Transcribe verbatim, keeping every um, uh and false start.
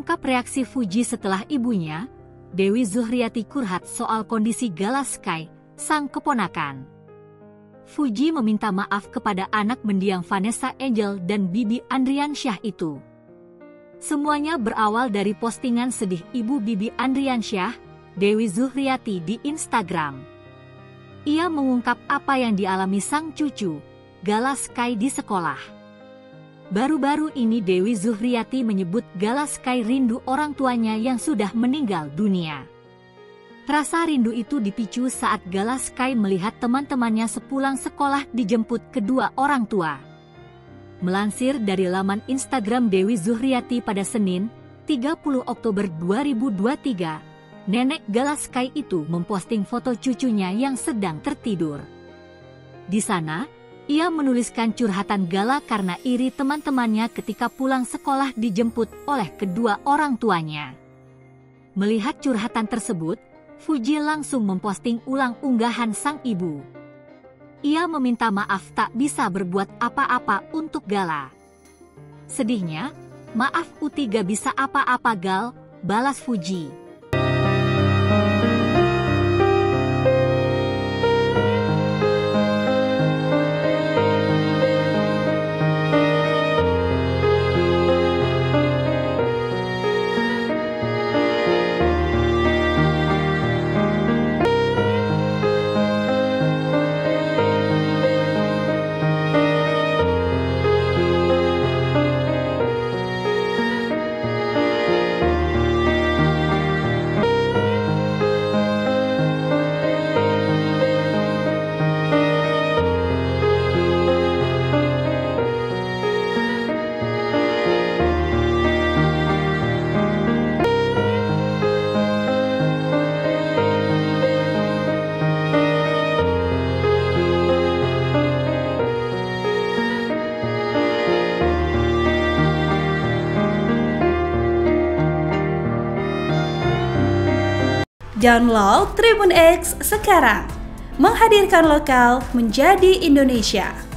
menangkap reaksi Fuji setelah ibunya, Dewi Zuhriati, curhat soal kondisi Gala Sky, sang keponakan. Fuji meminta maaf kepada anak mendiang Vanessa Angel dan Bibi Andriansyah itu. Semuanya berawal dari postingan sedih ibu Bibi Andriansyah, Dewi Zuhriati, di Instagram. Ia mengungkap apa yang dialami sang cucu, Gala Sky, di sekolah. Baru-baru ini Dewi Zuhriati menyebut Gala Sky rindu orang tuanya yang sudah meninggal dunia. Rasa rindu itu dipicu saat Gala Sky melihat teman-temannya sepulang sekolah dijemput kedua orang tua. Melansir dari laman Instagram Dewi Zuhriati pada Senin, tiga puluh Oktober dua ribu dua puluh tiga, nenek Gala Sky itu memposting foto cucunya yang sedang tertidur. Di sana, ia menuliskan curhatan Gala karena iri teman-temannya ketika pulang sekolah dijemput oleh kedua orang tuanya. Melihat curhatan tersebut, Fuji langsung memposting ulang unggahan sang ibu. Ia meminta maaf tak bisa berbuat apa-apa untuk Gala. Sedihnya, "Maaf Uti gak bisa apa-apa Gal," balas Fuji. Download Tribun X sekarang, menghadirkan lokal menjadi Indonesia.